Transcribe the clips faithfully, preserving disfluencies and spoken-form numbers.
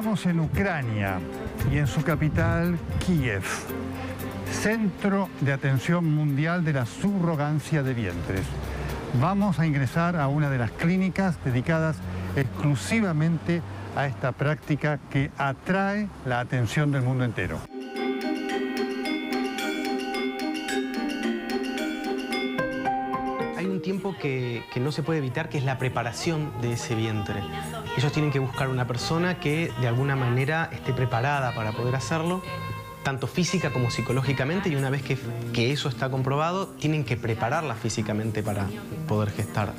Estamos en Ucrania y en su capital, Kiev, centro de atención mundial de la subrogancia de vientres. Vamos a ingresar a una de las clínicas dedicadas exclusivamente a esta práctica que atrae la atención del mundo entero. Hay un tiempo que, que no se puede evitar, que es la preparación de ese vientre. Ellos tienen que buscar una persona que de alguna manera esté preparada para poder hacerlo, tanto física como psicológicamente, y una vez que, que eso está comprobado, tienen que prepararla físicamente para poder gestar.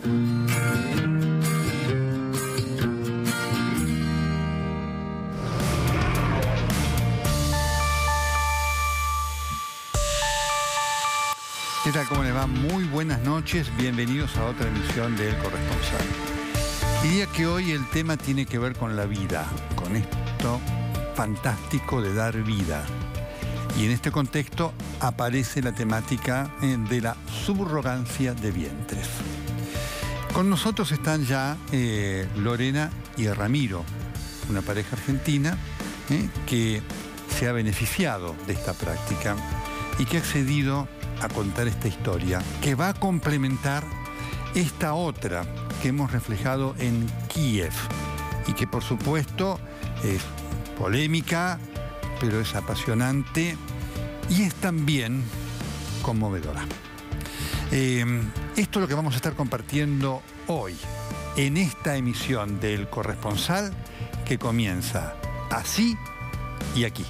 ¿Qué tal? ¿Cómo les va? Muy buenas noches. Bienvenidos a otra emisión de El Corresponsal. Diría que hoy el tema tiene que ver con la vida, con esto fantástico de dar vida. Y en este contexto aparece la temática de la subrogancia de vientres. Con nosotros están ya eh, Lorena y Ramiro, una pareja argentina eh, que se ha beneficiado de esta práctica y que ha accedido a contar esta historia, que va a complementar esta otra que hemos reflejado en Kiev y que por supuesto es polémica, pero es apasionante y es también conmovedora. Eh, esto es lo que vamos a estar compartiendo hoy en esta emisión del Corresponsal, que comienza así y aquí.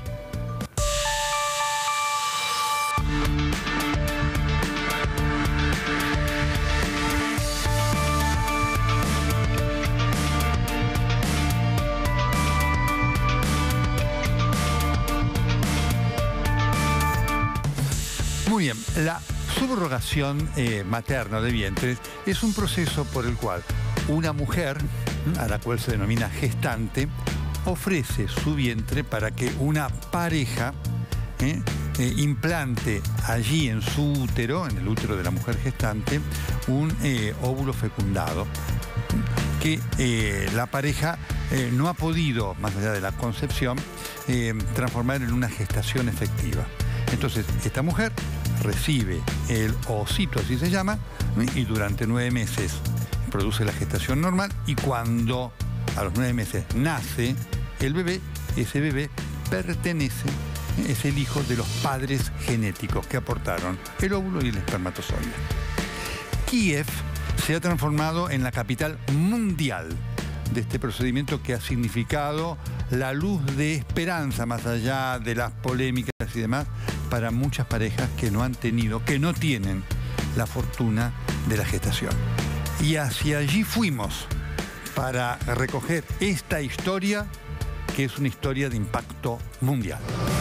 Muy bien, la subrogación eh, materna de vientres es un proceso por el cual una mujer, a la cual se denomina gestante, ofrece su vientre para que una pareja eh, eh, implante allí en su útero, en el útero de la mujer gestante, un eh, óvulo fecundado que eh, la pareja eh, no ha podido, más allá de la concepción, eh, transformar en una gestación efectiva. Entonces, esta mujer recibe el ovocito, así se llama, y durante nueve meses produce la gestación normal, y cuando a los nueve meses nace el bebé, ese bebé pertenece, es el hijo de los padres genéticos que aportaron el óvulo y el espermatozoide. Kiev se ha transformado en la capital mundial de este procedimiento que ha significado la luz de esperanza, más allá de las polémicas y demás, para muchas parejas que no han tenido, que no tienen la fortuna de la gestación. Y hacia allí fuimos para recoger esta historia, que es una historia de impacto mundial.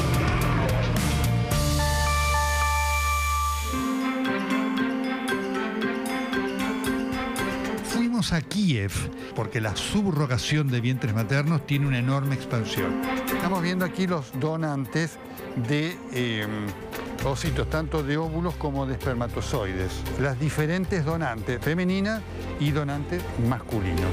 Fuimos a Kiev porque la subrogación de vientres maternos tiene una enorme expansión. Estamos viendo aquí los donantes de eh, ovocitos, tanto de óvulos como de espermatozoides. Las diferentes donantes, femenina y donante masculino.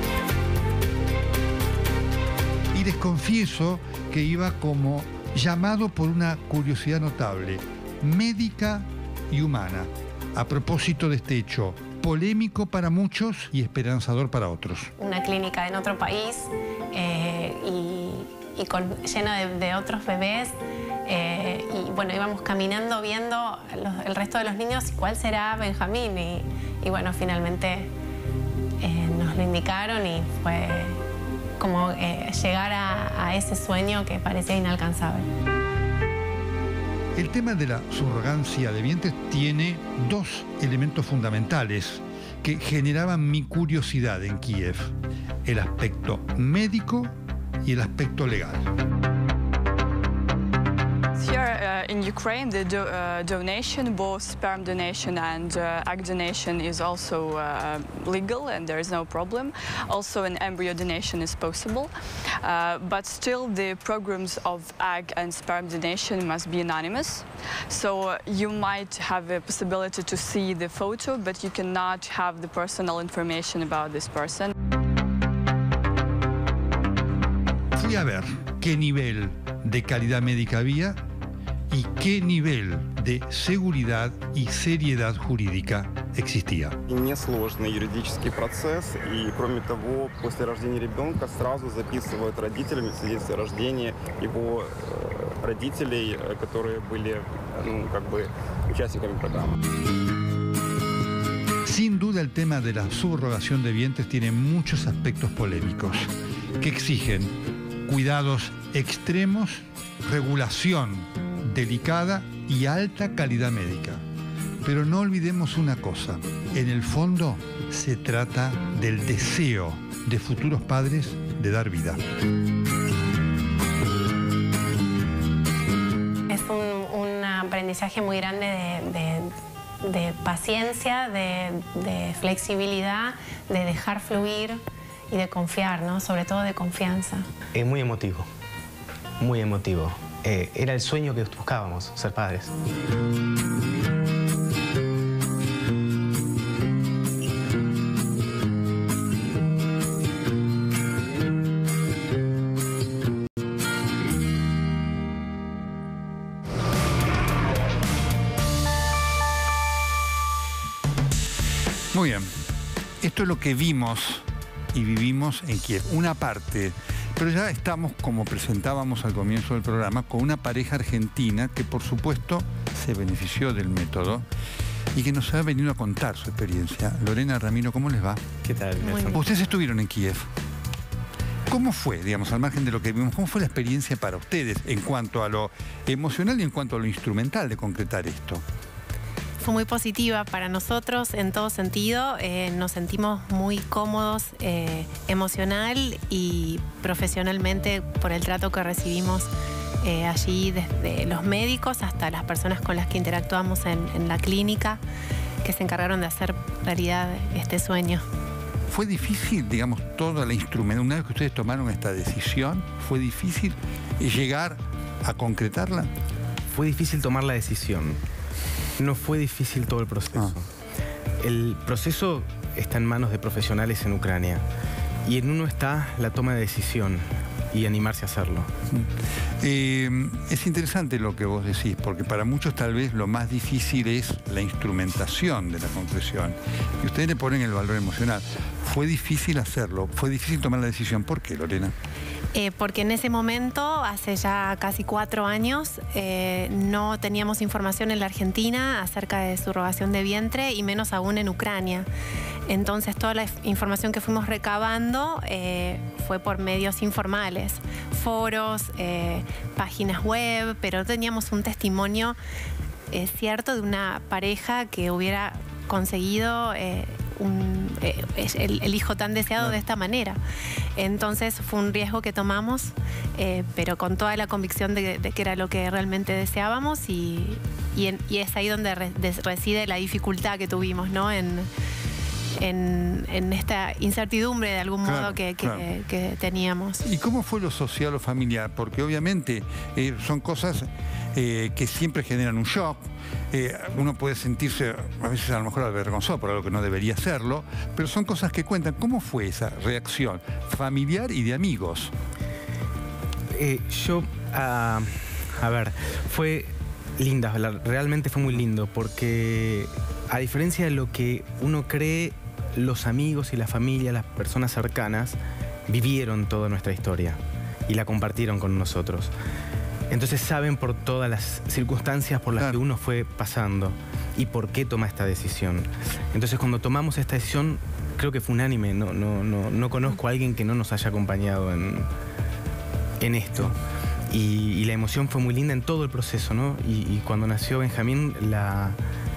Y les confieso que iba como llamado por una curiosidad notable, médica y humana, a propósito de este hecho polémico para muchos y esperanzador para otros. Una clínica en otro país eh, y, y con, lleno de, de otros bebés. Eh, y bueno, íbamos caminando viendo los, el resto de los niños, ¿cuál será Benjamín? Y, y bueno, finalmente eh, nos lo indicaron y fue como eh, llegar a, a ese sueño que parecía inalcanzable. El tema de la subrogancia de vientres tiene dos elementos fundamentales que generaban mi curiosidad en Kiev: el aspecto médico y el aspecto legal. Here uh, in Ukraine, the do, uh, donation, both sperm donation and uh, egg donation, is also uh, legal, and there is no problem. Also, an embryo donation is possible, uh, but still the programs of egg and sperm donation must be anonymous. So uh, you might have a possibility to see the photo, but you cannot have the personal information about this person. fui a ver qué nivel de calidad médica había y qué nivel de seguridad y seriedad jurídica existía. Несложный юридический процесс, и кроме того, после рождения ребенка сразу записывают родителями в свидетельстве о рождении его родителей, которые были, ну, как бы участниками программы. Sin duda el tema de la subrogación de vientres tiene muchos aspectos polémicos que exigen cuidados extremos, regulación delicada y alta calidad médica. Pero no olvidemos una cosa, en el fondo se trata del deseo de futuros padres de dar vida. Es un, un aprendizaje muy grande de, de de paciencia, de, de flexibilidad, de dejar fluir y de confiar, ¿no? Sobre todo de confianza. Es muy emotivo, muy emotivo. Eh, era el sueño que buscábamos, ser padres. Muy bien, esto es lo que vimos y vivimos en Kiev, una parte, pero ya estamos, como presentábamos al comienzo del programa, con una pareja argentina que por supuesto se benefició del método y que nos ha venido a contar su experiencia. Lorena, Ramiro, ¿cómo les va? ¿Qué tal? Ustedes estuvieron en Kiev. ¿Cómo fue, digamos, al margen de lo que vimos, cómo fue la experiencia para ustedes en cuanto a lo emocional y en cuanto a lo instrumental de concretar esto? Fue muy positiva para nosotros en todo sentido. Eh, nos sentimos muy cómodos eh, emocional y profesionalmente por el trato que recibimos eh, allí, desde los médicos hasta las personas con las que interactuamos en, en la clínica, que se encargaron de hacer realidad este sueño. ¿Fue difícil, digamos, toda la instrumentación? Una vez que ustedes tomaron esta decisión, ¿fue difícil llegar a concretarla? Fue difícil tomar la decisión. No fue difícil todo el proceso. Ah. El proceso está en manos de profesionales en Ucrania y en uno está la toma de decisión y animarse a hacerlo. Eh, es interesante lo que vos decís, porque para muchos tal vez lo más difícil es la instrumentación de la concreción. Y ustedes le ponen el valor emocional. Fue difícil hacerlo, fue difícil tomar la decisión. ¿Por qué, Lorena? Eh, porque en ese momento, hace ya casi cuatro años, eh, no teníamos información en la Argentina acerca de subrogación de vientre y menos aún en Ucrania. Entonces toda la información que fuimos recabando eh, fue por medios informales, foros, eh, páginas web, pero teníamos un testimonio eh, cierto de una pareja que hubiera conseguido eh, un, eh, el, el hijo tan deseado de esta manera. Entonces fue un riesgo que tomamos, eh, pero con toda la convicción de, de que era lo que realmente deseábamos y, y, en, y es ahí donde re, de, reside la dificultad que tuvimos, ¿no? En, En, en esta incertidumbre de algún modo claro, que, que, claro. que teníamos. ¿Y cómo fue lo social o familiar? Porque obviamente eh, son cosas eh, que siempre generan un shock. Eh, uno puede sentirse a veces a lo mejor avergonzado por algo que no debería hacerlo, pero son cosas que cuentan. ¿Cómo fue esa reacción familiar y de amigos? Eh, yo, uh, a ver, fue linda, realmente fue muy lindo porque a diferencia de lo que uno cree, los amigos y la familia, las personas cercanas, vivieron toda nuestra historia y la compartieron con nosotros. Entonces saben por todas las circunstancias por las claro. que uno fue pasando y por qué toma esta decisión. Entonces cuando tomamos esta decisión, creo que fue unánime. No, no, no, no conozco a alguien que no nos haya acompañado en, en esto. Y, y la emoción fue muy linda en todo el proceso, ¿no? Y, y cuando nació Benjamín, la...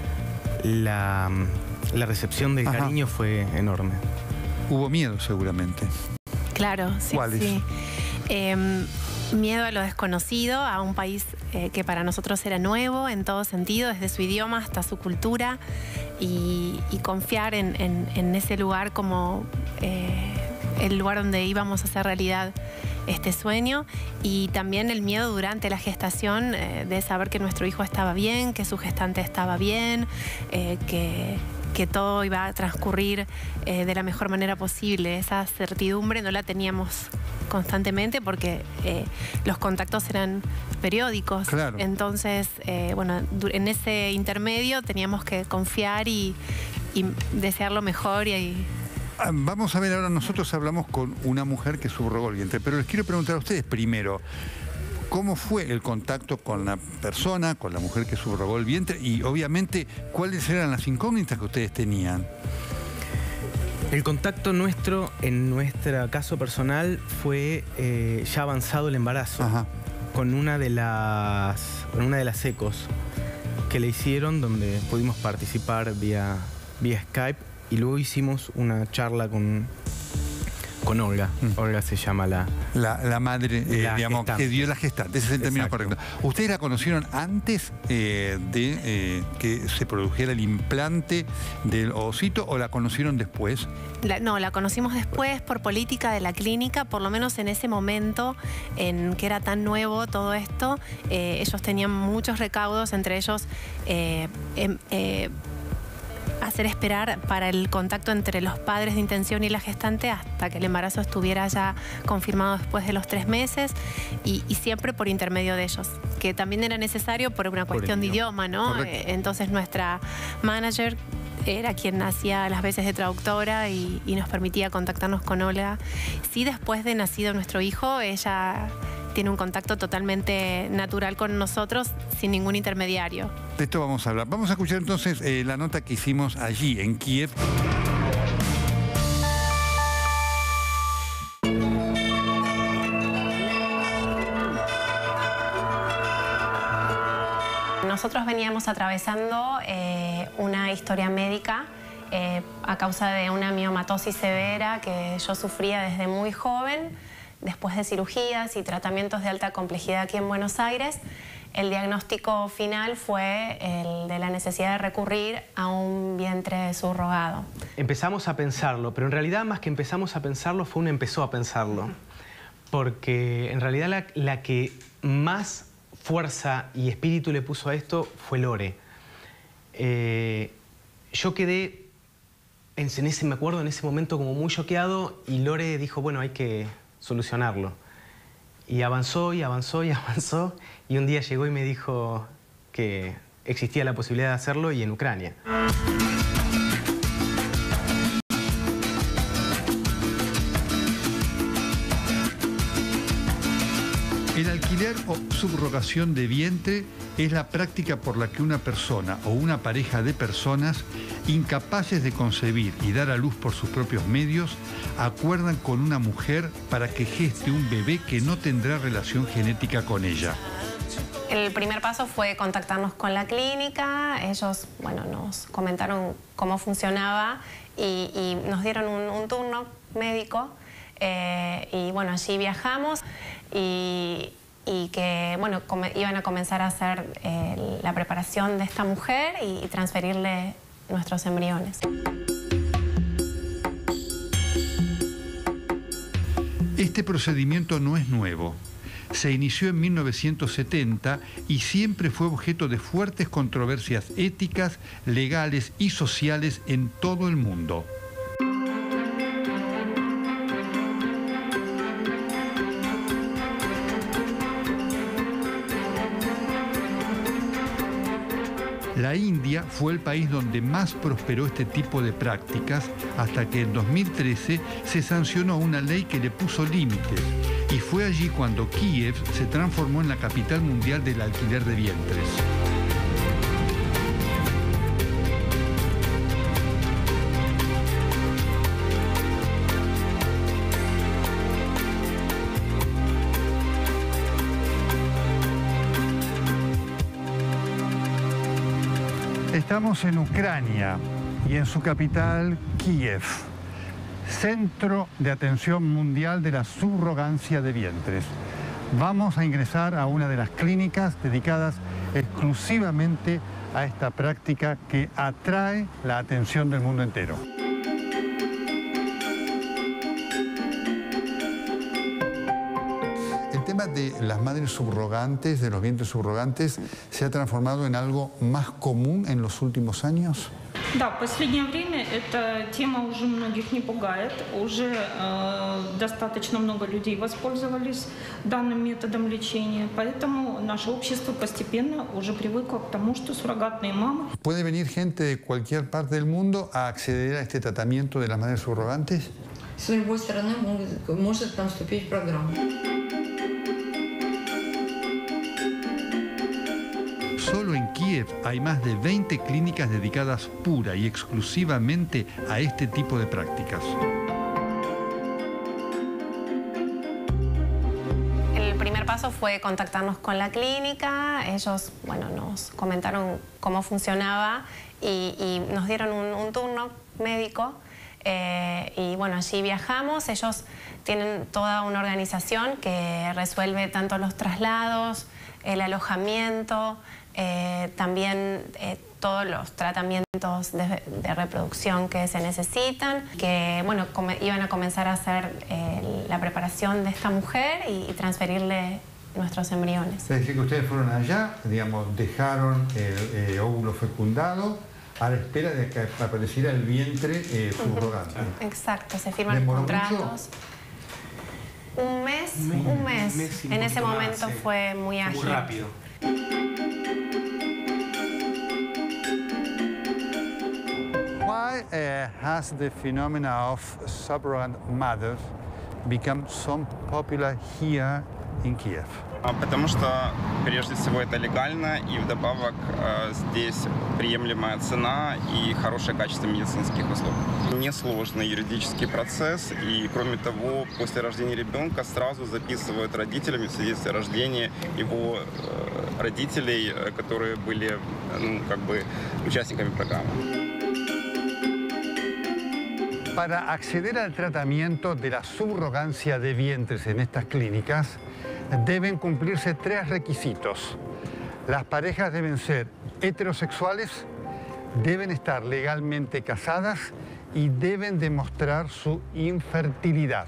La, la recepción del Ajá. cariño fue enorme. Hubo miedo seguramente. Claro, sí. ¿Cuáles? Sí. Eh, miedo a lo desconocido, a un país eh, que para nosotros era nuevo en todo sentido, desde su idioma hasta su cultura, y, y confiar en, en, en ese lugar como eh, el lugar donde íbamos a hacer realidad este sueño, y también el miedo durante la gestación eh, de saber que nuestro hijo estaba bien, que su gestante estaba bien, eh, que, que todo iba a transcurrir eh, de la mejor manera posible. Esa certidumbre no la teníamos constantemente porque eh, los contactos eran periódicos. Claro. Entonces, eh, bueno, en ese intermedio teníamos que confiar y, y desear lo mejor y, y Vamos a ver, ahora nosotros hablamos con una mujer que subrogó el vientre, pero les quiero preguntar a ustedes primero, ¿cómo fue el contacto con la persona, con la mujer que subrogó el vientre? Y obviamente, ¿cuáles eran las incógnitas que ustedes tenían? El contacto nuestro, en nuestro caso personal, fue eh, ya avanzado el embarazo. Ajá. Con una de las, con una de las ecos que le hicieron, donde pudimos participar vía, vía Skype. Y luego hicimos una charla con, con Olga. Mm. Olga se llama la... La, la madre, eh, la digamos, gestante. que dio la gestante. Ese es el término Exacto. correcto. ¿Ustedes la conocieron antes eh, de eh, que se produjera el implante del ovocito o la conocieron después? La, no, la conocimos después por política de la clínica, por lo menos en ese momento en que era tan nuevo todo esto. Eh, ellos tenían muchos recaudos, entre ellos... Eh, eh, eh, hacer esperar para el contacto entre los padres de intención y la gestante hasta que el embarazo estuviera ya confirmado después de los tres meses y, y siempre por intermedio de ellos, que también era necesario por una cuestión por de idioma, ¿no? Correcto. Entonces nuestra manager era quien hacía las veces de traductora y, y nos permitía contactarnos con Olga. Sí, después de nacido nuestro hijo, ella tiene un contacto totalmente natural con nosotros, sin ningún intermediario. De esto vamos a hablar. Vamos a escuchar entonces eh, la nota que hicimos allí, en Kiev. Nosotros veníamos atravesando eh, una historia médica eh, a causa de una miomatosis severa que yo sufría desde muy joven. Después de cirugías y tratamientos de alta complejidad aquí en Buenos Aires, el diagnóstico final fue el de la necesidad de recurrir a un vientre subrogado. Empezamos a pensarlo, pero en realidad más que empezamos a pensarlo fue uno empezó a pensarlo. Porque en realidad la, la que más fuerza y espíritu le puso a esto fue Lore. Eh, yo quedé, en, en ese, me acuerdo, en ese momento como muy choqueado y Lore dijo, bueno, hay que solucionarlo. Y avanzó y avanzó y avanzó y un día llegó y me dijo que existía la posibilidad de hacerlo y en Ucrania. El alquiler o subrogación de vientre es la práctica por la que una persona o una pareja de personas incapaces de concebir y dar a luz por sus propios medios acuerdan con una mujer para que geste un bebé que no tendrá relación genética con ella. El primer paso fue contactarnos con la clínica. Ellos, bueno, nos comentaron cómo funcionaba y, y nos dieron un, un turno médico. Eh, y bueno, allí viajamos y, y que bueno, come, iban a comenzar a hacer eh, la preparación de esta mujer y, y transferirle nuestros embriones. Este procedimiento no es nuevo. Se inició en mil novecientos setenta y siempre fue objeto de fuertes controversias éticas, legales y sociales en todo el mundo. La India fue el país donde más prosperó este tipo de prácticas hasta que en dos mil trece se sancionó una ley que le puso límites y fue allí cuando Kiev se transformó en la capital mundial del alquiler de vientres. Estamos en Ucrania y en su capital, Kiev, centro de atención mundial de la subrogancia de vientres. Vamos a ingresar a una de las clínicas dedicadas exclusivamente a esta práctica que atrae la atención del mundo entero. El tema tema de las madres subrogantes, de los vientres subrogantes, se ha transformado en algo más común en los últimos años? Да, в последнее время эта тема уже многих не пугает. Уже э, достаточно много людей воспользовались данным методом лечения. Поэтому наше общество постепенно уже привыкло к тому, что суррогатные мамы... ¿Puede venir gente de cualquier parte del mundo a acceder a este tratamiento de las madres subrogantes? С любой стороны может, может там вступить в программу. Solo en Kiev hay más de veinte clínicas dedicadas pura y exclusivamente a este tipo de prácticas. El primer paso fue contactarnos con la clínica. Ellos, bueno, nos comentaron cómo funcionaba y, y nos dieron un, un turno médico. Eh, y bueno, allí viajamos. Ellos tienen toda una organización que resuelve tanto los traslados, el alojamiento, eh, también eh, todos los tratamientos de, de reproducción que se necesitan, que bueno, come, iban a comenzar a hacer eh, la preparación de esta mujer y, y transferirle nuestros embriones. Es decir, que ustedes fueron allá, digamos, dejaron el eh, óvulo fecundado a la espera de que apareciera el vientre eh, subrogante. Exacto, se firman contratos. Un mes, un mes. Un mes, un mes en ese momento más, sí. Fue muy ágil. Muy rápido. Why uh, has the phenomena of subrogant mothers become so popular here in Kiev? Потому что, прежде всего, это легально, и вдобавок здесь приемлемая цена и хорошее качество медицинских услуг. Несложный юридический процесс, и, кроме того, после рождения ребенка сразу записывают родителями в свидетельстве о рождении его родителей, которые были, ну, как бы участниками программы. Para acceder al tratamiento de la subrogancia de vientres en estas clínicas, deben cumplirse tres requisitos. Las parejas deben ser heterosexuales, deben estar legalmente casadas y deben demostrar su infertilidad.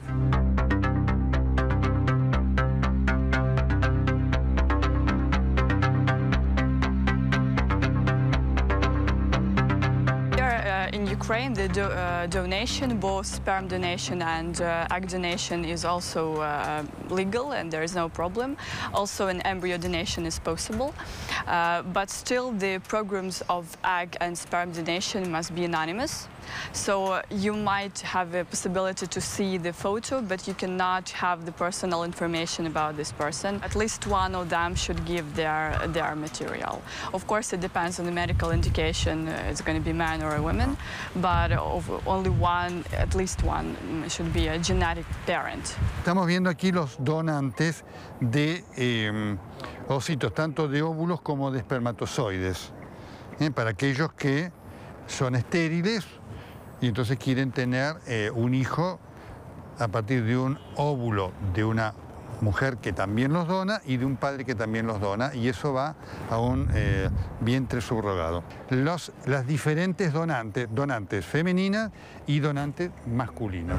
In Ukraine, the do, uh, donation, both sperm donation and uh, egg donation, is also uh, legal, and there is no problem. Also, an embryo donation is possible, uh, but still the programs of egg and sperm donation must be anonymous. So uh, you might have a possibility to see the photo, but you cannot have the personal information about this person. At least one of them should give their, their material. Of course, it depends on the medical indication. Uh, it's going to be man or a woman, but of only one, at least one, should be a genetic parent. Estamos viendo aquí los donantes de eh, ositos, tanto de óvulos como de espermatozoides, ¿eh? Para aquellos que son estériles y entonces quieren tener eh, un hijo a partir de un óvulo de una mujer que también los dona y de un padre que también los dona, y eso va a un eh, vientre subrogado. Los, las diferentes donantes, donantes femeninas y donantes masculinos.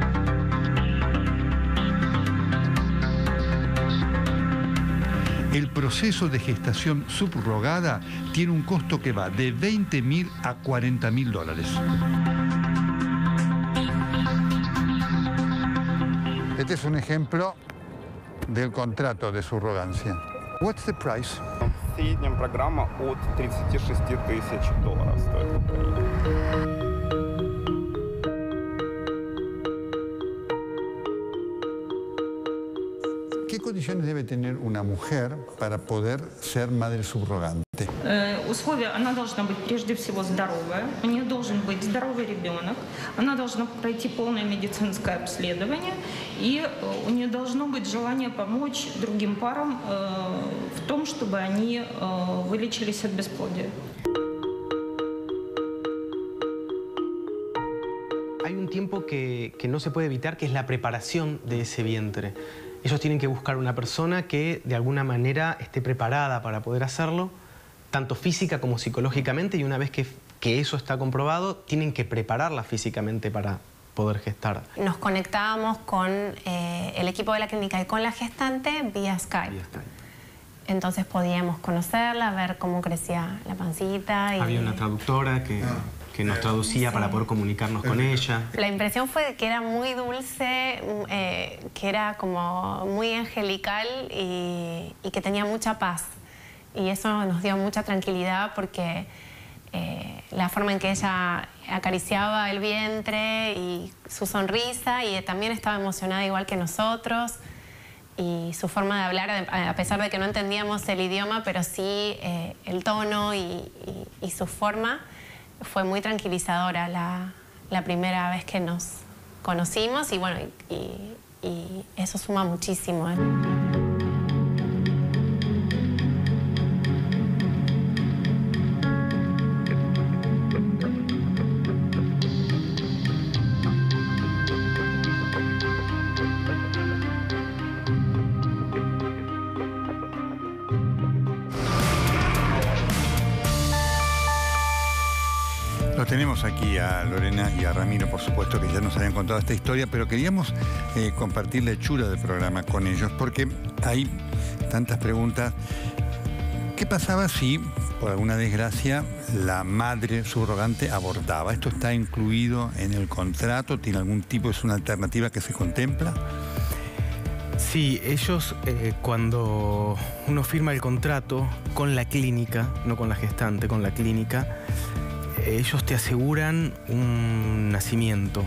El proceso de gestación subrogada tiene un costo que va de veinte mil a cuarenta mil dólares. Este es un ejemplo del contrato de subrogancia. What's the price? В среднем программа от тридцати шести тысяч долларов стоит в Украине. ¿Qué condiciones debe tener una mujer para poder ser madre subrogante? Э, условия, она должна быть прежде всего здоровая, у нее должен быть здоровый ребенок, она должна пройти полное медицинское обследование, и э, у нее должно быть желание помочь другим парам э, в том, чтобы они э, вылечились от бесплодия. Hay un tiempo que, que no se puede evitar, que es la preparación de ese vientre. Ellos tienen que buscar una persona que de alguna manera esté preparada para poder hacerlo, tanto física como psicológicamente, y una vez que, que eso está comprobado, tienen que prepararla físicamente para, poder gestar. Nos conectábamos con eh, el equipo de la clínica y con la gestante vía Skype. Vía Skype. Entonces podíamos conocerla, ver cómo crecía la pancita. Y... Había una traductora que, que nos traducía sí. para poder comunicarnos con ella. La impresión fue que era muy dulce, eh, que era como muy angelical y, y que tenía mucha paz. Y eso nos dio mucha tranquilidad porque eh, la forma en que ella acariciaba el vientre y su sonrisa, y también estaba emocionada igual que nosotros. Y su forma de hablar, a pesar de que no entendíamos el idioma, pero sí eh, el tono y, y, y su forma, fue muy tranquilizadora la, la primera vez que nos conocimos, y bueno, y, y, y eso suma muchísimo, ¿eh? Tenemos aquí a Lorena y a Ramiro, por supuesto, que ya nos habían contado esta historia, pero queríamos eh, compartir la hechura del programa con ellos, porque hay tantas preguntas. ¿Qué pasaba si, por alguna desgracia, la madre subrogante abortaba? ¿Esto está incluido en el contrato? ¿Tiene algún tipo, es una alternativa que se contempla? Sí, ellos eh, cuando uno firma el contrato con la clínica, no con la gestante, con la clínica, ellos te aseguran un nacimiento.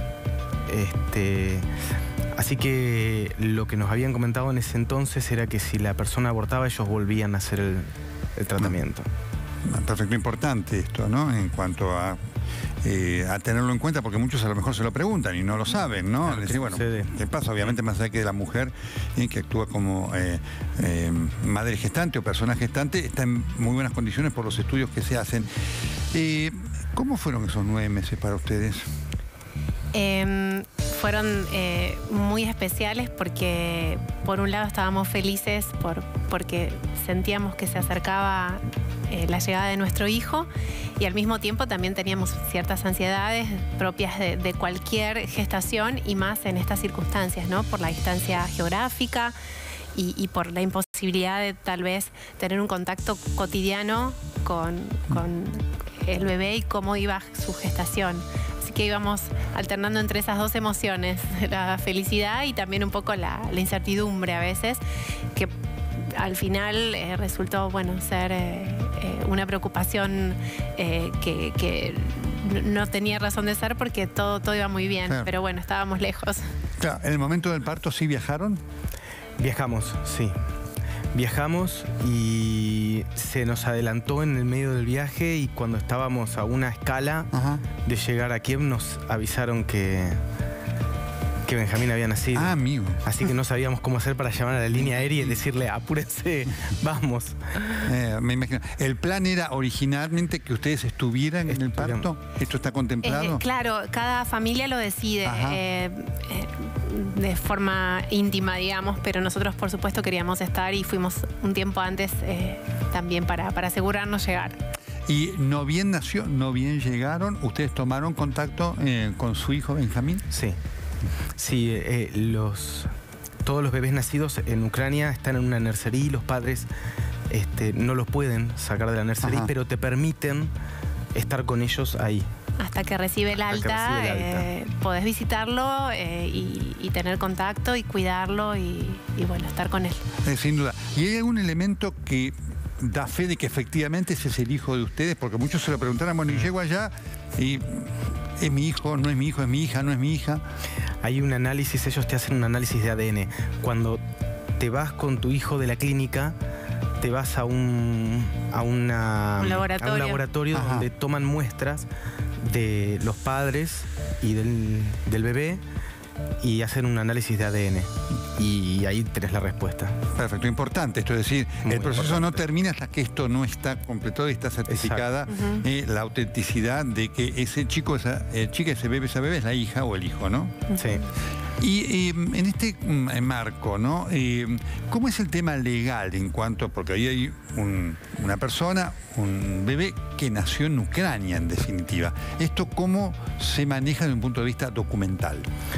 Este, así que lo que nos habían comentado en ese entonces era que si la persona abortaba, ellos volvían a hacer el, el tratamiento. Perfecto, importante esto, ¿no? En cuanto a, eh, a tenerlo en cuenta, porque muchos a lo mejor se lo preguntan y no lo saben, ¿no? Claro, decir, bueno, sucede. ¿qué pasa? Obviamente, más allá que de la mujer eh, que actúa como eh, eh, madre gestante o persona gestante, está en muy buenas condiciones por los estudios que se hacen. Eh, ¿Cómo fueron esos nueve meses para ustedes? Eh, fueron eh, muy especiales porque por un lado estábamos felices por, porque sentíamos que se acercaba eh, la llegada de nuestro hijo, y al mismo tiempo también teníamos ciertas ansiedades propias de, de cualquier gestación, y más en estas circunstancias, ¿no? Por la distancia geográfica y, y por la imposibilidad de tal vez tener un contacto cotidiano con, con el bebé y cómo iba su gestación. Así que íbamos alternando entre esas dos emociones, la felicidad y también un poco la, la incertidumbre a veces, que al final eh, resultó, bueno, ser eh, eh, una preocupación eh, que, que no tenía razón de ser, porque todo, todo iba muy bien, claro. Pero bueno, estábamos lejos. Claro, ¿en el momento del parto sí viajaron? Viajamos, sí. Viajamos y se nos adelantó en el medio del viaje, y cuando estábamos a una escala Ajá. de llegar a Kiev nos avisaron que, que Benjamín había nacido. Ah, amigo. Así que no sabíamos cómo hacer para llamar a la línea aérea y decirle, apúrense, vamos. Eh, me imagino. ¿El plan era originalmente que ustedes estuvieran en el parto? ¿Esto está contemplado? Eh, claro, cada familia lo decide. Eh, eh, de forma íntima, digamos, pero nosotros por supuesto queríamos estar y fuimos un tiempo antes eh, también para, para asegurarnos llegar. ¿Y no bien nació, no bien llegaron? ¿Ustedes tomaron contacto eh, con su hijo Benjamín? Sí, sí, eh, los, todos los bebés nacidos en Ucrania están en una nursery, los padres este, no los pueden sacar de la nursery, Ajá. pero te permiten estar con ellos ahí. Hasta que recibe el alta, recibe el alta. Eh, podés visitarlo eh, y, y tener contacto y cuidarlo y, y bueno, estar con él. Eh, sin duda. ¿Y hay algún elemento que da fe de que efectivamente ese es el hijo de ustedes? Porque muchos se lo preguntaron, bueno, y llego allá y es mi hijo, no es mi hijo, es mi hija, no es mi hija. Hay un análisis, ellos te hacen un análisis de A D N. Cuando te vas con tu hijo de la clínica, te vas a un, a una, un laboratorio, a un laboratorio donde toman muestras de los padres y del, del bebé y hacen un análisis de A D N. Y ahí tenés la respuesta. Perfecto, importante esto, es decir, Muy el proceso importante. no termina hasta que esto no está completado y está certificada uh-huh. eh, la autenticidad de que ese chico, esa eh, chica, ese bebé, esa bebé es la hija o el hijo, ¿no? Sí. Y eh, en este mm, marco, ¿no? Eh, ¿Cómo es el tema legal en cuanto, porque ahí hay un, una persona, un bebé que nació en Ucrania, en definitiva? ¿Esto cómo se maneja desde un punto de vista documental?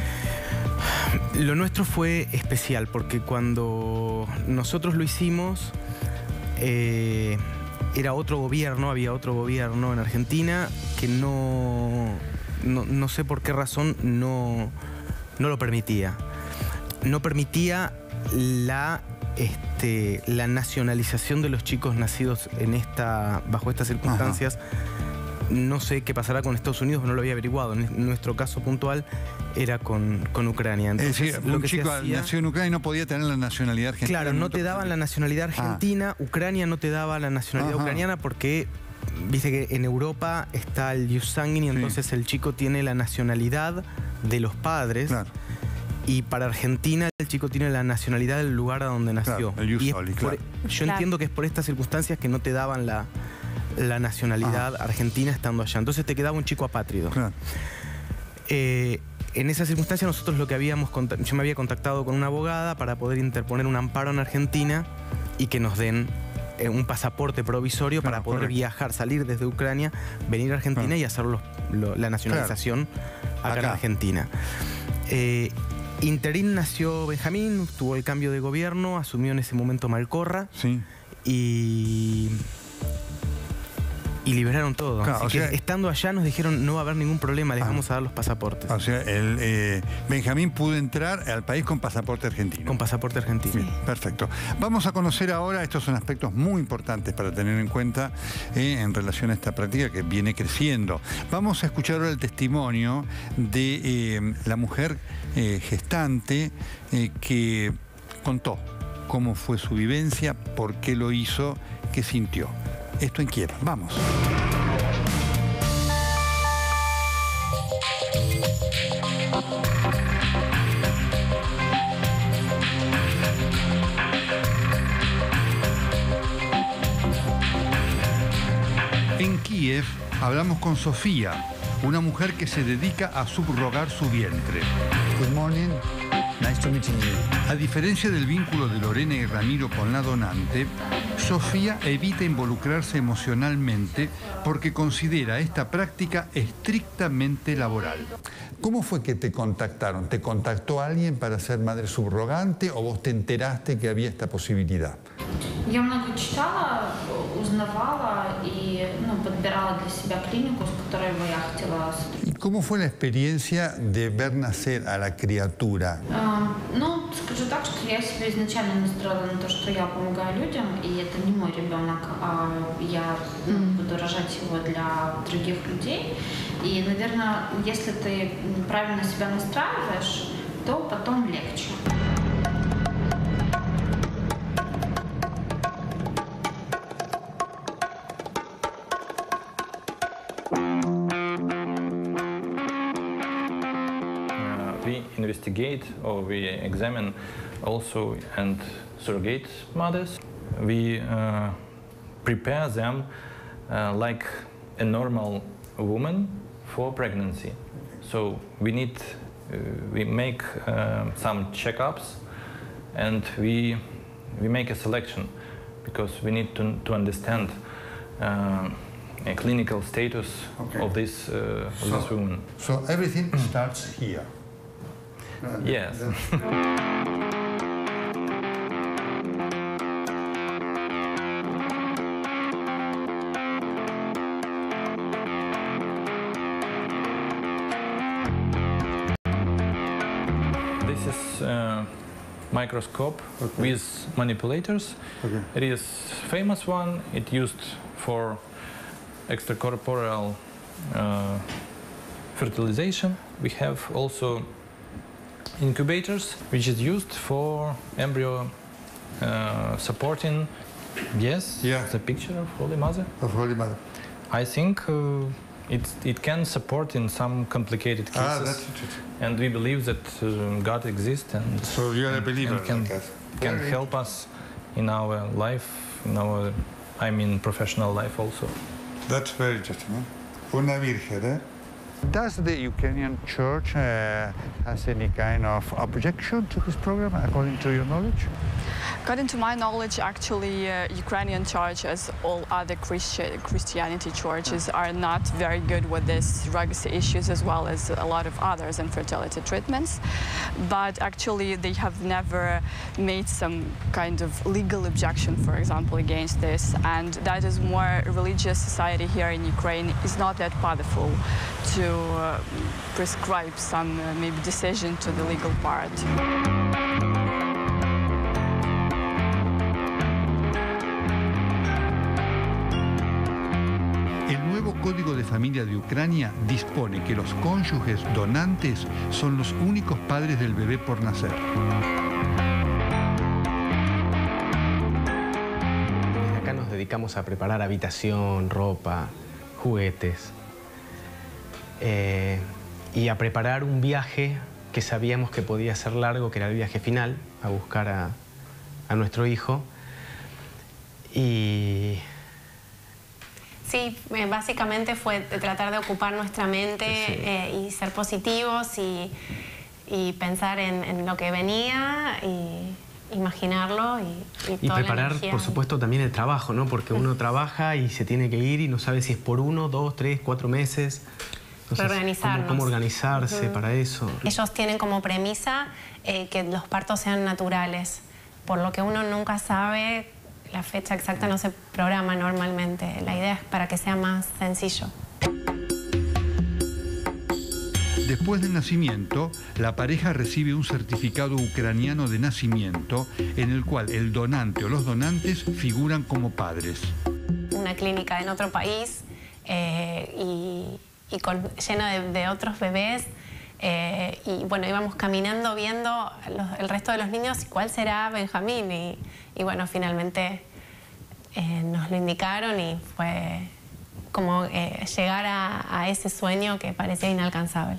Lo nuestro fue especial porque cuando nosotros lo hicimos, eh, era otro gobierno, había otro gobierno en Argentina que no, no, no sé por qué razón no, no lo permitía. No permitía la, este, la nacionalización de los chicos nacidos en esta, bajo estas circunstancias. Ajá. No sé qué pasará con Estados Unidos, no lo había averiguado. En nuestro caso puntual era con, con Ucrania. Entonces, es decir, lo un que chico hacía, nació en Ucrania y no podía tener la nacionalidad argentina. Claro, no te daban la nacionalidad argentina, ah. Ucrania no te daba la nacionalidad Ajá. ucraniana porque, viste que en Europa está el ius sanguinis, sí. Entonces el chico tiene la nacionalidad de los padres. Claro. Y para Argentina el chico tiene la nacionalidad del lugar a donde nació. Claro, el ius soli, claro. Yo claro. entiendo que es por estas circunstancias que no te daban la... la nacionalidad Ajá. argentina estando allá. Entonces te quedaba un chico apátrido. Claro. Eh, en esa circunstancia nosotros lo que habíamos... Yo me había contactado con una abogada para poder interponer un amparo en Argentina y que nos den eh, un pasaporte provisorio claro, para poder correcto. viajar, salir desde Ucrania, venir a Argentina claro. y hacer los, lo, la nacionalización claro. acá, acá en Argentina. Eh, interín nació Benjamín, tuvo el cambio de gobierno, asumió en ese momento Malcorra sí. y... Y liberaron todo. Claro, Así o que sea, estando allá nos dijeron no va a haber ningún problema, les ah, vamos a dar los pasaportes. O sea, el, eh, Benjamín pudo entrar al país con pasaporte argentino. Con pasaporte argentino. Sí, perfecto. Vamos a conocer ahora, estos son aspectos muy importantes para tener en cuenta eh, en relación a esta práctica que viene creciendo. Vamos a escuchar ahora el testimonio de eh, la mujer eh, gestante eh, que contó cómo fue su vivencia, por qué lo hizo, qué sintió. Esto en Kiev. Vamos. En Kiev hablamos con Sofía, una mujer que se dedica a subrogar su vientre. Good morning. Nice to meet you. A diferencia del vínculo de Lorena y Ramiro con la donante, Sofía evita involucrarse emocionalmente porque considera esta práctica estrictamente laboral. ¿Cómo fue que te contactaron? ¿Te contactó alguien para ser madre subrogante o vos te enteraste que había esta posibilidad? Я много читала, узнавала и ну, подбирала для себя клинику, с которой бы я хотела сотрудничать. ¿Y cómo fue la experiencia de ver nacer a la criatura? Uh, ну, скажу так, что я себя изначально настроила на то, что я помогаю людям, и это не мой ребенок, а я ну, буду рожать его для других людей. И, наверное, если ты правильно себя настраиваешь, то потом легче. We investigate or we examine also and surrogate mothers. We uh, prepare them uh, like a normal woman for pregnancy. So we need, uh, we make uh, some checkups and we, we make a selection because we need to, to understand uh, a clinical status okay. of this, uh, of so, this woman. So everything starts here. Uh, yes. This is a microscope okay. with manipulators. Okay. It is famous one. It used for extracorporeal uh, fertilization. We have also incubators, which is used for embryo uh, supporting. Yes, yeah. the picture of Holy Mother. Of Holy Mother. I think uh, it it can support in some complicated cases. Ah, that's interesting. And we believe that uh, God exists and so you are a believer and can like can help us in our life, in our I mean professional life also. That's very interesting. ¿Eh? Una virgen, ¿eh? Does the Ukrainian church uh, has any kind of objection to this program, according to your knowledge? According to my knowledge, actually, uh, Ukrainian church, as all other Christi Christianity churches, are not very good with these surrogacy issues, as well as a lot of others infertility treatments. But actually, they have never made some kind of legal objection, for example, against this. And that is more religious society here in Ukraine is not that powerful to uh, prescribe some uh, maybe decision to the legal part. El nuevo Código de Familia de Ucrania dispone que los cónyuges donantes son los únicos padres del bebé por nacer. Desde acá nos dedicamos a preparar habitación, ropa, juguetes eh, y a preparar un viaje que sabíamos que podía ser largo, que era el viaje final, a buscar a, a nuestro hijo. Y... Sí, eh, básicamente fue tratar de ocupar nuestra mente Sí. eh, y ser positivos y, y pensar en, en lo que venía y imaginarlo y, y, Y toda la preparar, energía. por supuesto, también el trabajo, ¿no? Porque uno trabaja y se tiene que ir y no sabe si es por uno, dos, tres, cuatro meses. Entonces, Reorganizarnos. ¿Cómo, cómo organizarse Ujú. para eso? Ellos tienen como premisa eh, que los partos sean naturales, por lo que uno nunca sabe, la fecha exacta no se programa normalmente. La idea es para que sea más sencillo. Después del nacimiento, la pareja recibe un certificado ucraniano de nacimiento en el cual el donante o los donantes figuran como padres. Una clínica en otro país eh, y, y con, llena de, de otros bebés. Eh, y bueno, íbamos caminando viendo los, el resto de los niños y cuál será Benjamín. Y, y bueno, finalmente eh, nos lo indicaron y fue como eh, llegar a, a ese sueño que parecía inalcanzable.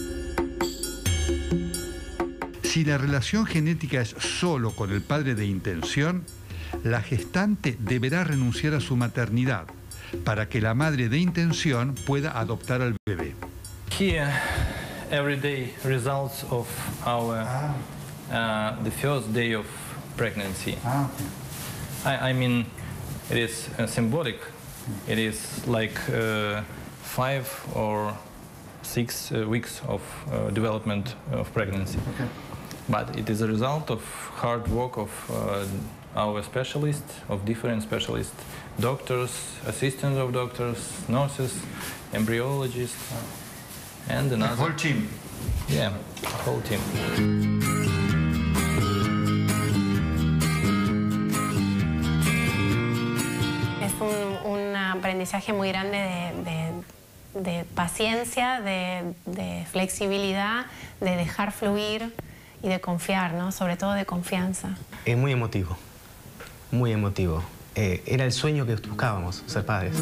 Si la relación genética es solo con el padre de intención, la gestante deberá renunciar a su maternidad para que la madre de intención pueda adoptar al bebé. Here, every day results of our uh, the first day of pregnancy. Ah, I, I mean, it is uh, symbolic. It is like uh, five or six uh, weeks of uh, development of pregnancy. okay. But it is a result of hard work of uh, our specialists, of different specialists, doctors, assistants of doctors, nurses, embryologists, and The another. whole team. Yeah, the whole team. Es un, un aprendizaje muy grande de, de, de paciencia, de, de flexibilidad, de dejar fluir y de confiar, ¿no? Sobre todo de confianza. Es muy emotivo, muy emotivo. Eh, era el sueño que buscábamos, ser padres.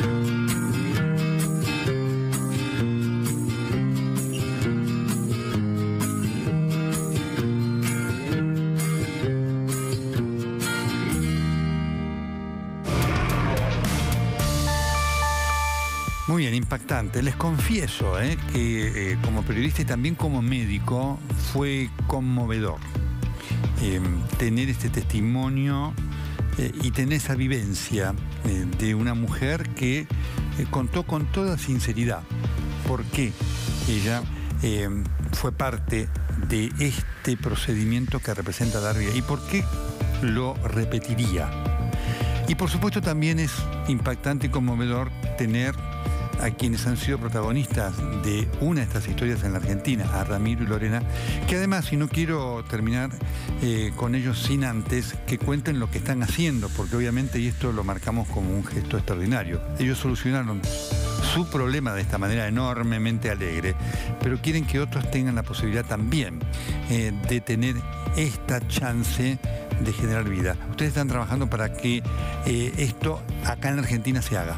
Muy bien, impactante. Les confieso eh, que eh, como periodista y también como médico fue conmovedor eh, tener este testimonio eh, y tener esa vivencia eh, de una mujer que eh, contó con toda sinceridad por qué ella eh, fue parte de este procedimiento que representa dar vida y por qué lo repetiría. Y por supuesto también es impactante y conmovedor tener a quienes han sido protagonistas de una de estas historias en la Argentina, a Ramiro y Lorena, que además, y no quiero terminar eh, con ellos sin antes que cuenten lo que están haciendo, porque obviamente, y esto lo marcamos como un gesto extraordinario, ellos solucionaron su problema de esta manera enormemente alegre, pero quieren que otros tengan la posibilidad también eh, de tener esta chance de generar vida. Ustedes están trabajando para que eh, esto acá en la Argentina se haga.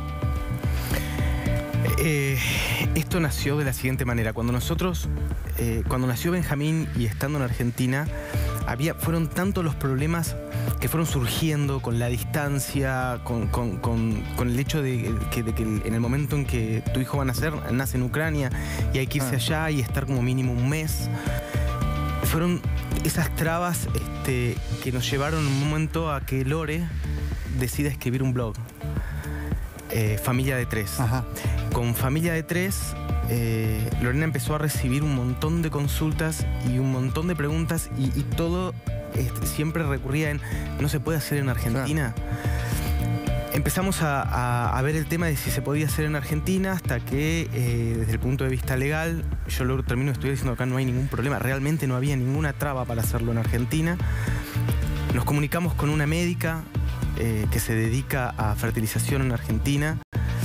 Eh, esto nació de la siguiente manera. Cuando nosotros, eh, cuando nació Benjamín y estando en Argentina, había, fueron tantos los problemas que fueron surgiendo con la distancia, con, con, con, con el hecho de que, de que en el momento en que tu hijo va a nacer, nace en Ucrania y hay que irse allá y estar como mínimo un mes. Fueron esas trabas este, que nos llevaron en un momento a que Lore decida escribir un blog. Eh, Familia de Tres. Ajá. Con Familia de Tres, eh, Lorena empezó a recibir un montón de consultas y un montón de preguntas y, y todo este, siempre recurría en ¿no se puede hacer en Argentina? Claro. Empezamos a, a, a ver el tema de si se podía hacer en Argentina hasta que eh, desde el punto de vista legal, yo luego termino de estudiar diciendo acá no hay ningún problema, realmente no había ninguna traba para hacerlo en Argentina. Nos comunicamos con una médica Eh, que se dedica a fertilización en Argentina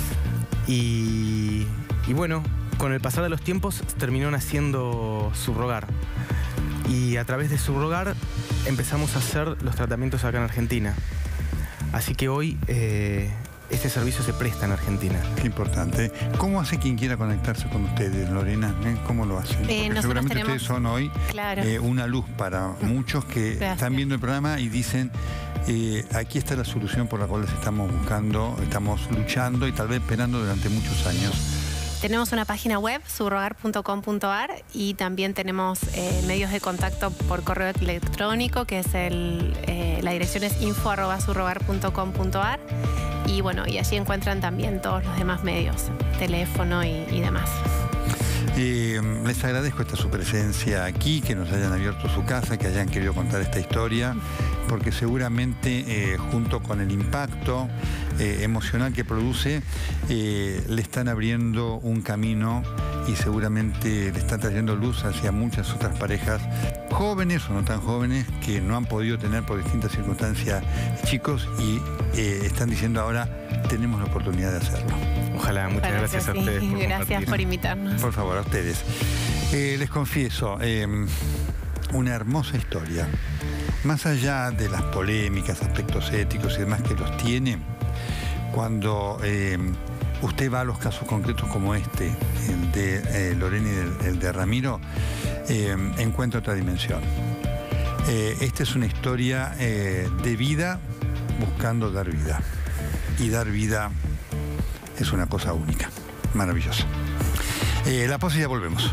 y, y bueno, con el pasar de los tiempos terminó naciendo Subrogar y a través de Subrogar empezamos a hacer los tratamientos acá en Argentina, así que hoy eh, este servicio se presta en Argentina. Qué importante. ¿Cómo hace quien quiera conectarse con ustedes, Lorena? ¿Eh? ¿Cómo lo hacen? Eh, Porque seguramente tenemos... ustedes son hoy claro. eh, una luz para muchos que Gracias. están viendo el programa y dicen eh, aquí está la solución por la cual les estamos buscando, estamos luchando y tal vez esperando durante muchos años. Tenemos una página web, subrogar punto com punto a r, y también tenemos eh, medios de contacto por correo electrónico, que es el, eh, la dirección es info arroba subrogar punto com punto a r. Y bueno, y allí encuentran también todos los demás medios, teléfono y, y demás. Eh, les agradezco esta su presencia aquí, que nos hayan abierto su casa, que hayan querido contar esta historia, porque seguramente eh, junto con el impacto eh, emocional que produce, eh, le están abriendo un camino y seguramente le están trayendo luz hacia muchas otras parejas, jóvenes o no tan jóvenes, que no han podido tener por distintas circunstancias chicos y eh, están diciendo ahora tenemos la oportunidad de hacerlo. Ojalá, muchas Ojalá gracias sí. a ustedes por Gracias compartir. por invitarnos. Por favor, a ustedes. Eh, les confieso, eh, una hermosa historia. Más allá de las polémicas, aspectos éticos y demás que los tiene, cuando eh, usted va a los casos concretos como este, el de eh, Lorena y el, el de Ramiro, eh, encuentra otra dimensión. Eh, esta es una historia eh, de vida buscando dar vida. Y dar vida es una cosa única, maravillosa. Eh, la pausa y ya volvemos.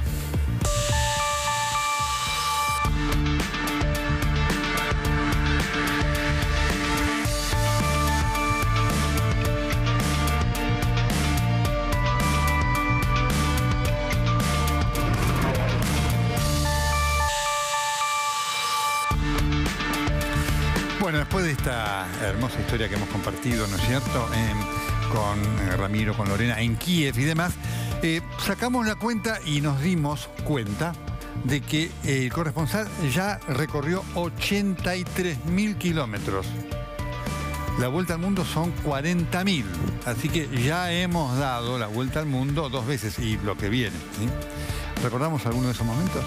Bueno, después de esta hermosa historia que hemos compartido, ¿no es cierto?, eh, con eh, Ramiro, con Lorena, en Kiev y demás, eh, sacamos la cuenta y nos dimos cuenta de que eh, el corresponsal ya recorrió ochenta y tres mil kilómetros. La vuelta al mundo son cuarenta mil, así que ya hemos dado la vuelta al mundo dos veces y lo que viene, ¿sí? ¿Recordamos alguno de esos momentos?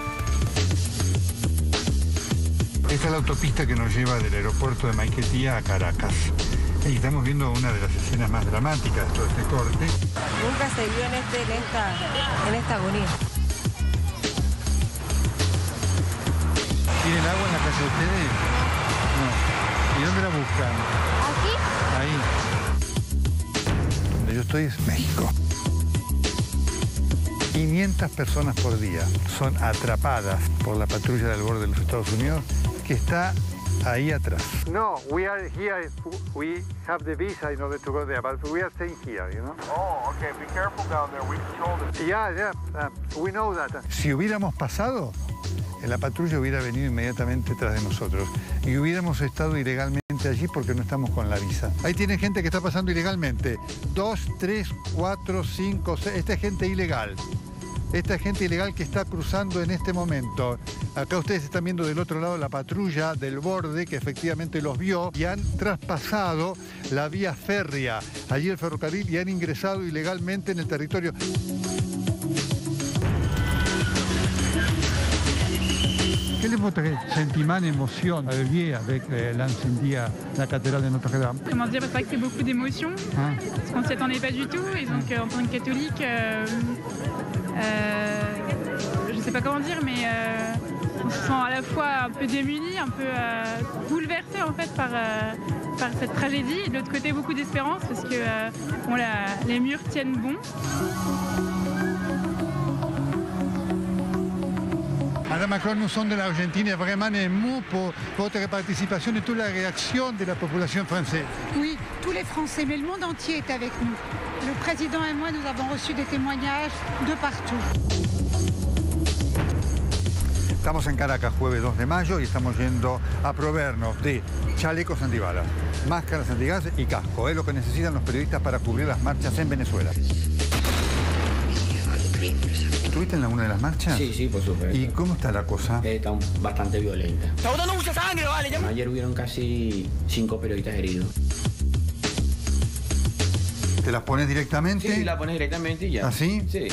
Esta es la autopista que nos lleva del aeropuerto de Maiquetía a Caracas. Y estamos viendo una de las escenas más dramáticas de todo este corte. Nunca se vio en, este, en, esta, en esta agonía. ¿Tienen agua en la casa de ustedes? No. ¿Y dónde la buscan? Aquí. Ahí. Donde yo estoy es México. quinientas personas por día son atrapadas por la patrulla del borde de los Estados Unidos, que está ahí atrás. No, we are here. We have the visa in order to go there, but we are staying here, you know. Oh, okay. Be careful down there. We control it. Yeah, yeah. Uh, we know that. Si hubiéramos pasado, la patrulla hubiera venido inmediatamente tras de nosotros y hubiéramos estado ilegalmente allí porque no estamos con la visa. Ahí tiene gente que está pasando ilegalmente. Dos, tres, cuatro, cinco, seis. Esta es gente ilegal. Esta es gente ilegal que está cruzando en este momento. Acá ustedes están viendo del otro lado la patrulla del borde que efectivamente los vio y han traspasado la vía férrea, allí el ferrocarril, y han ingresado ilegalmente en el territorio. Quelle est votre sentiment, émotion à Olivier avec l'incendie à la cathédrale de Notre-Dame? Comment dire, c'est vrai que c'est beaucoup d'émotions, hein? Parce qu'on ne s'y attendait pas du tout, et donc euh, en tant que catholique, euh, euh, je ne sais pas comment dire, mais euh, on se sent à la fois un peu démunis, un peu euh, bouleversés en fait par, euh, par cette tragédie, et de l'autre côté beaucoup d'espérance parce que euh, bon, la, les murs tiennent bon. Madame Macron, nous sommes de l'Argentine et vraiment émus pour votre participation et toute la réaction de la population française. Oui, tous les Français, mais le monde entier est avec nous. Le président et moi, nous avons reçu des témoignages de partout. Estamos en Caracas, jueves dos de mayo, y estamos yendo a proveernos de chalecos antibalas, máscaras antigas y casco. Es lo que necesitan los periodistas para cubrir las marchas en Venezuela. ¿Estuviste en alguna de las marchas? Sí, sí, por supuesto. ¿Y cómo está la cosa? Eh, está bastante violenta. ¡Está botando mucha sangre, vale! Ya... Ayer hubieron casi cinco periodistas heridos. ¿Te las pones directamente? Sí, la pones directamente y ya. ¿Así? Sí.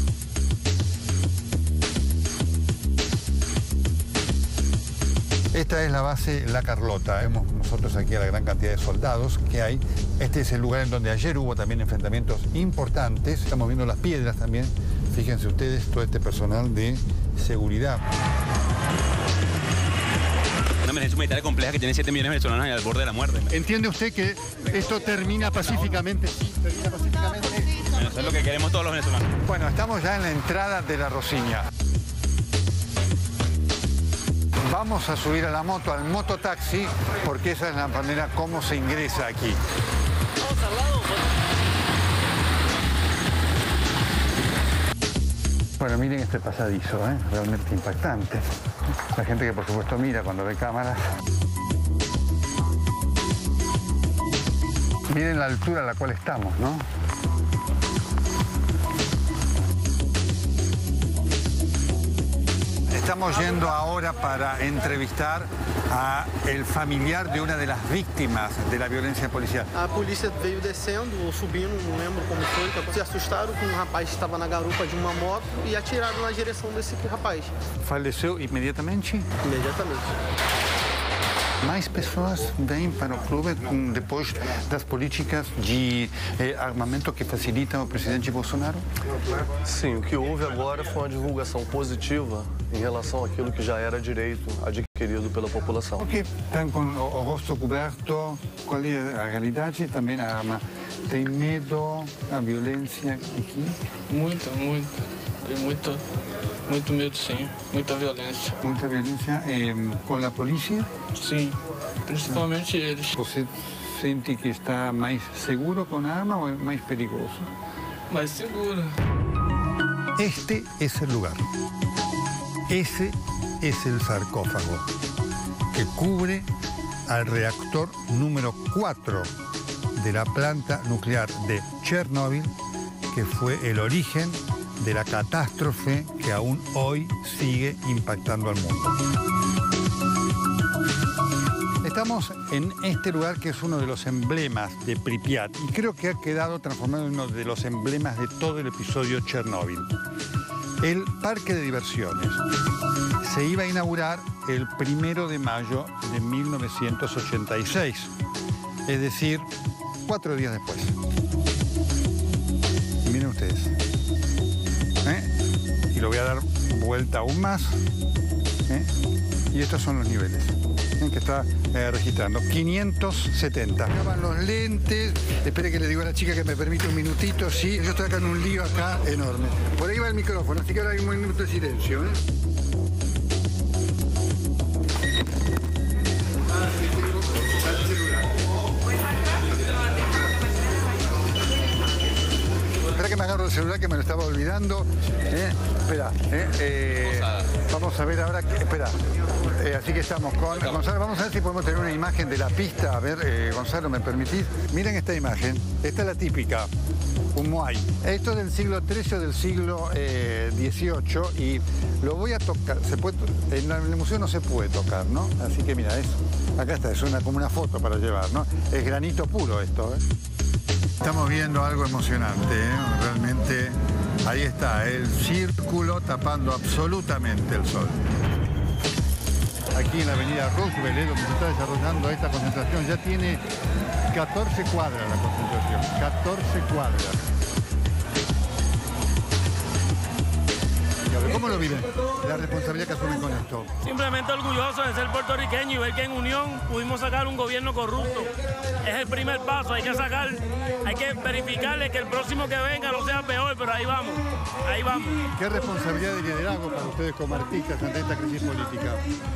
Esta es la base La Carlota. Vemos nosotros aquí a la gran cantidad de soldados que hay. Este es el lugar en donde ayer hubo también enfrentamientos importantes. Estamos viendo las piedras también. Fíjense ustedes, todo este personal de seguridad. Una emergencia humanitaria compleja que tiene siete millones de venezolanos al borde de la muerte. ¿Entiende usted que esto termina pacíficamente? Sí, termina pacíficamente. Bueno, eso es lo que queremos todos los venezolanos. Bueno, estamos ya en la entrada de la Rosiña. Vamos a subir a la moto, al mototaxi, porque esa es la manera como se ingresa aquí. Bueno, miren este pasadizo, ¿eh? Realmente impactante. La gente que por supuesto mira cuando ve cámaras. Miren la altura a la cual estamos, ¿no? Estamos yendo ahora para entrevistar a el familiar de una de las víctimas de la violencia policial. A polícia veio descendo ou subindo, não lembro como foi. Se assustaram com um rapaz que estava na garupa de uma moto e atiraram na direção desse rapaz. Faleceu imediatamente? Imediatamente. Mais pessoas vêm para o clube depois das políticas de eh, armamento que facilitam o presidente Bolsonaro? Sim, o que houve agora foi uma divulgação positiva em relação àquilo que já era direito adquirido pela população. Porque estão com o rosto coberto, qual é a realidade? Também a arma. Tem medo, a violência aqui? Muito, muito. Tem muito, muito medo, sim. Muita violência. Muita violência eh, com a polícia? Sim, principalmente eles. Você sente que está mais seguro com a arma ou é mais perigoso? Mais seguro. Este es el lugar. Ese es el sarcófago que cubre al reactor número cuatro de la planta nuclear de Chernóbil, que fue el origen de la catástrofe que aún hoy sigue impactando al mundo. Estamos en este lugar que es uno de los emblemas de Pripyat y creo que ha quedado transformado en uno de los emblemas de todo el episodio Chernóbil. El parque de diversiones se iba a inaugurar el primero de mayo de mil novecientos ochenta y seis, es decir, cuatro días después. Y miren ustedes. ¿Eh? Y lo voy a dar vuelta aún más. ¿Eh? Y estos son los niveles ¿eh? que está eh, registrando. quinientos setenta. Acá van los lentes. Espere que le digo a la chica que me permite un minutito. Sí, yo estoy acá en un lío acá enorme. Por ahí va el micrófono, así que ahora hay un minuto de silencio. ¿eh? Espera que me agarro el celular que me lo estaba olvidando. ¿eh? Espera, ¿eh? Eh, vamos a ver ahora. Que, espera, eh, así que estamos con Gonzalo. Vamos a ver si podemos tener una imagen de la pista. A ver, eh, Gonzalo, ¿me permitís? Miren esta imagen. Esta es la típica, un Moai. Esto es del siglo trece o del siglo eh, dieciocho y lo voy a tocar. Se puede, en el museo no se puede tocar, ¿no? Así que mira, eso. Acá está, es una, como una foto para llevar, ¿no? Es granito puro esto, ¿eh? Estamos viendo algo emocionante, ¿eh? Realmente ahí está, el círculo tapando absolutamente el sol. Aquí en la avenida Roosevelt, ¿eh? donde se está desarrollando esta concentración, ya tiene catorce cuadras la concentración, catorce cuadras. ¿Cómo lo viven? La responsabilidad que asumen con esto. Simplemente orgulloso de ser puertorriqueño y ver que en unión pudimos sacar un gobierno corrupto. Es el primer paso, hay que sacar, hay que verificarle que el próximo que venga no sea peor, pero ahí vamos, ahí vamos. ¿Qué responsabilidad de liderazgo para ustedes como artistas ante esta crisis política?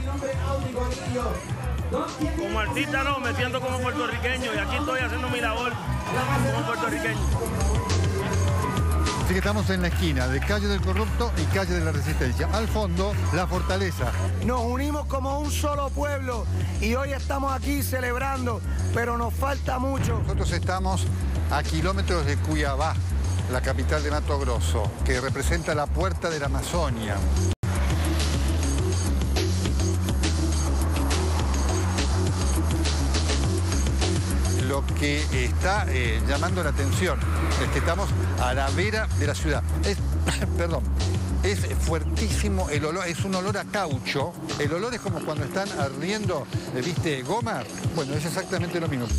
Como artista no, me siento como puertorriqueño y aquí estoy haciendo mi labor como puertorriqueño. Así que estamos en la esquina de Calle del Corrupto y Calle de la Resistencia. Al fondo, La Fortaleza. Nos unimos como un solo pueblo y hoy estamos aquí celebrando, pero nos falta mucho. Nosotros estamos a kilómetros de Cuiabá, la capital de Mato Grosso, que representa la puerta de la Amazonia. Lo que está eh, llamando la atención es que estamos a la vera de la ciudad. Es, perdón, es fuertísimo el olor, es un olor a caucho. El olor es como cuando están ardiendo, ¿viste? Goma. Bueno, es exactamente lo mismo.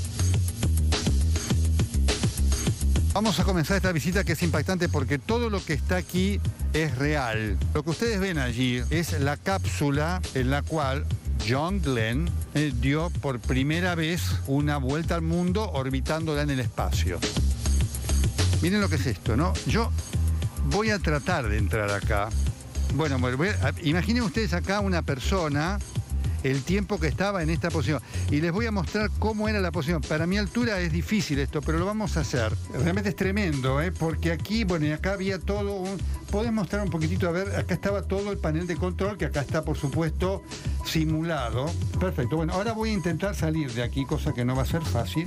Vamos a comenzar esta visita que es impactante porque todo lo que está aquí es real. Lo que ustedes ven allí es la cápsula en la cual John Glenn eh, dio por primera vez una vuelta al mundo orbitándola en el espacio. Miren lo que es esto, ¿no? Yo voy a tratar de entrar acá. Bueno, voy a, imaginen ustedes acá una persona, el tiempo que estaba en esta posición. Y les voy a mostrar cómo era la posición. Para mi altura es difícil esto, pero lo vamos a hacer. Realmente es tremendo, ¿eh? Porque aquí, bueno, y acá había todo un... ¿Podés mostrar un poquitito? A ver, acá estaba todo el panel de control, que acá está, por supuesto, simulado. Perfecto. Bueno, ahora voy a intentar salir de aquí, cosa que no va a ser fácil.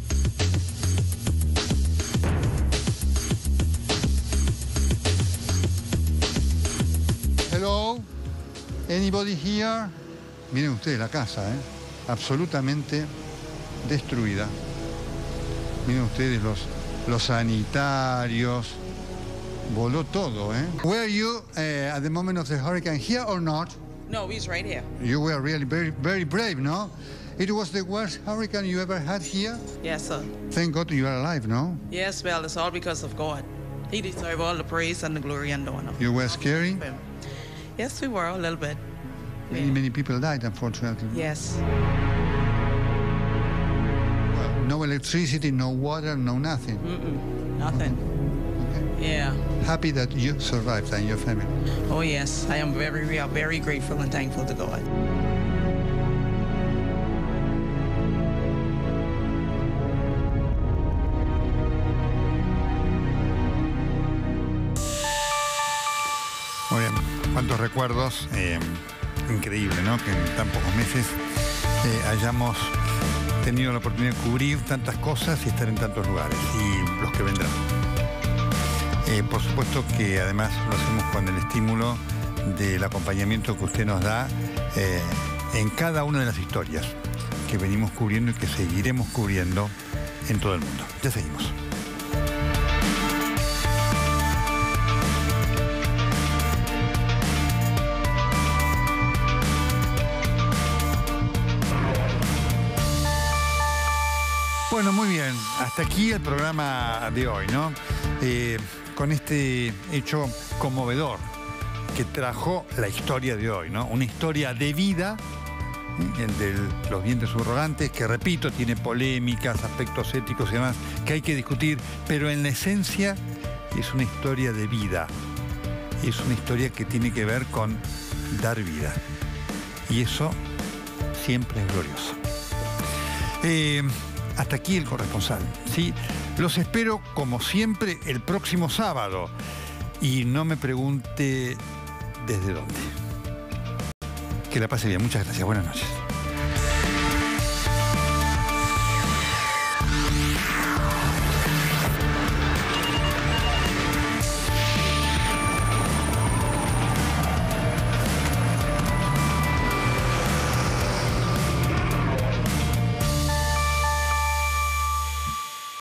Hello? Anybody here? Miren ustedes la casa, ¿eh? Absolutamente destruida. Miren ustedes los, los sanitarios. Voló todo, ¿eh? Were you uh, at the moment of the hurricane here or not? No, we was right here. You were really very, very brave, no? It was the worst hurricane you ever had here? Yes, sir. Thank God you are alive, no? Yes, well, it's all because of God. He deserves all the praise and the glory and honor. You were scary? Yes, we were, a little bit. Many, yeah. many people died, unfortunately. Yes. Well, no electricity, no water, no nothing. Mm-mm, nothing. Okay. Yeah. Happy that you survived and your family. Oh, yes. I am very, we are very grateful and thankful to God. Muy bien. Cuántos recuerdos. Eh, increíble, ¿no? Que en tan pocos meses eh, hayamos tenido la oportunidad de cubrir tantas cosas y estar en tantos lugares. Y los que vendrán. Eh, por supuesto que además lo hacemos con el estímulo del acompañamiento que usted nos da eh, en cada una de las historias que venimos cubriendo y que seguiremos cubriendo en todo el mundo. Ya seguimos. Bueno, muy bien. Hasta aquí el programa de hoy, ¿no? Eh, con este hecho conmovedor que trajo la historia de hoy, ¿no? Una historia de vida, ¿eh? El de los vientres subrogantes, que repito, tiene polémicas, aspectos éticos y demás, que hay que discutir, pero en la esencia es una historia de vida. Es una historia que tiene que ver con dar vida. Y eso siempre es glorioso. Eh, hasta aquí el corresponsal, ¿sí? Los espero, como siempre, el próximo sábado. Y no me pregunte desde dónde. Que la pase bien. Muchas gracias. Buenas noches.